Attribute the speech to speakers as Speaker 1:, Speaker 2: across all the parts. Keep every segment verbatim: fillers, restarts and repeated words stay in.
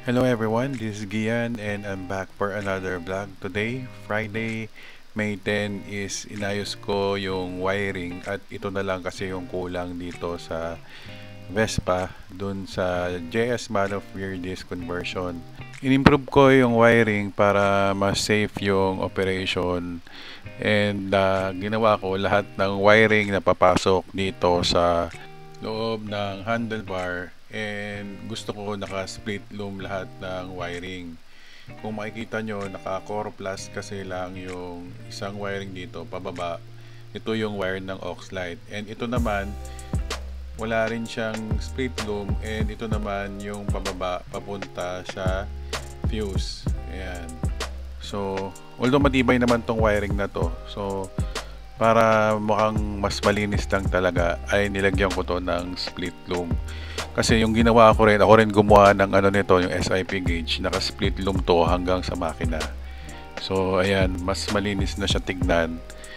Speaker 1: Hello everyone, this is Gian and I'm back for another vlog. Today, Friday, May tenth is inayos ko yung wiring at ito na lang kasi yung kulang dito sa Vespa dun sa J S Man of Weird Disc Conversion. Inimprove ko yung wiring para mas safe yung operation and uh, ginawa ko lahat ng wiring na papasok dito sa loob ng handlebar and gusto ko naka-split loom lahat ng wiring. Kung makikita nyo, naka-core plus kasi lang yung isang wiring dito pababa. Ito yung wire ng aux light. And ito naman, wala rin siyang split loom and ito naman yung pababa papunta sa fuse. Ayan. So, although matibay naman tong wiring na to. So, para mukhang mas malinis lang talaga ay nilagyan ko to ng split loom. Kasi yung ginawa ko rin, ako rin gumawa ng ano nito, yung S I P gauge, naka split loom to hanggang sa makina. So ayan, mas malinis na siya tignan.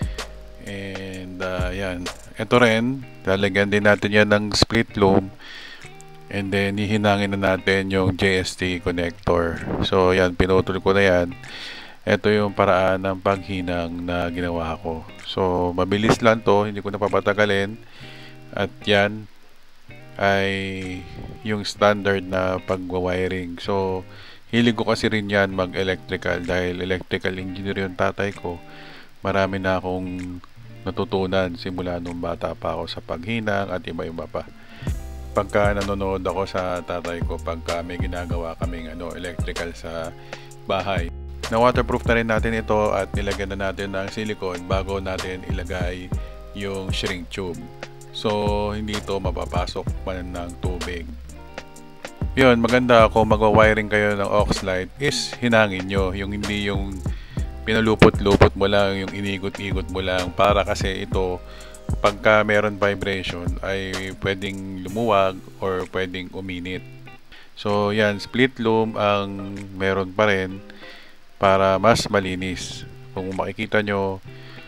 Speaker 1: And uh, ayan, ito rin, lalagyan din natin yan ng split loom. And then hihinangin na natin yung J S T connector. So ayan, pinutol ko na yan. Ito yung paraan ng paghinang na ginawa ko. So, mabilis lang to, hindi ko na papatagalin. At yan ay yung standard na pagwa-wiring. So, hilig ko kasi rin yan mag-electrical dahil electrical engineer yung tatay ko. Marami na akong natutunan simula nung bata pa ako sa paghinang at iba-iba pa. Pagka nanonood ako sa tatay ko, pagka may ginagawa kaming ano, electrical sa bahay, na waterproof na rin natin ito at nilagyan na natin ng silicone bago natin ilagay yung shrink tube. So, hindi ito mapapasok man ng tubig. Yun, maganda kung magwa-wiring kayo ng aux light is hinangin nyo. Yung hindi yung pinalupot-lupot mo lang, yung inigot-igot mo lang. Para kasi ito, pagka meron vibration ay pwedeng lumuwag or pwedeng uminit. So, yan, split loom ang meron pa rin para mas malinis. Kung makikita nyo,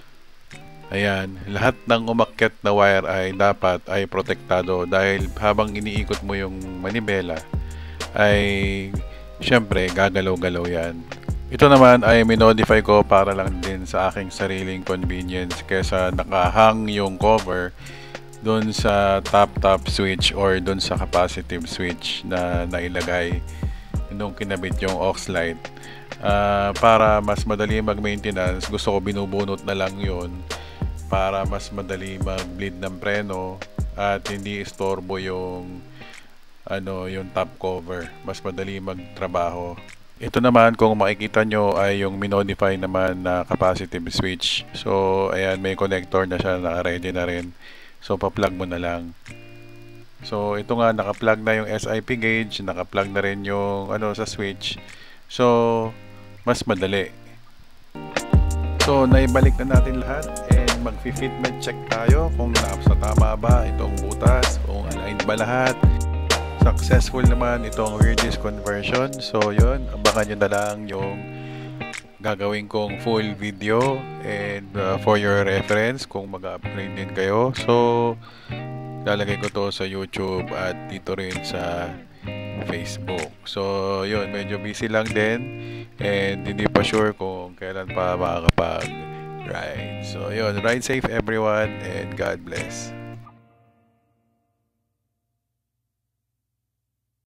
Speaker 1: ayan, lahat ng umakyat na wire ay dapat ay protektado dahil habang iniikot mo yung manibela ay syempre gagalaw-galaw yan. Ito naman ay minodify ko para lang din sa aking sariling convenience kesa nakahang yung cover doon sa top top switch or doon sa capacitive switch na nailagay nung kinabit yung aux light. Uh, para mas madali mag-maintenance, gusto ko binubunot na lang yon para mas madali mag-bleed ng preno at hindi istorbo yung ano, yung top cover. Mas madali magtrabaho. Ito naman, kung makikita nyo, ay yung minodify naman na capacitive switch. So, ayan, may connector na siya, naka-ready na rin. So, pa-plug mo na lang. So, ito nga, naka-plug na yung S I P gauge, naka-plug na rin yung ano sa switch. So, mas madali. So, naibalik na natin lahat and mag-fitment check tayo kung nasa tama ba itong butas, kung aligned ba lahat. Successful naman itong weird disc conversion. So, yun, abangan nyo na lang yung gagawin kong full video and uh, for your reference kung mag-upgrade din kayo. So, lalagay ko to sa YouTube at dito rin sa Facebook. So, yun, medyo busy lang din and hindi pa sure kung kailan pa makakapag-ride. So, yun, ride safe everyone and God bless.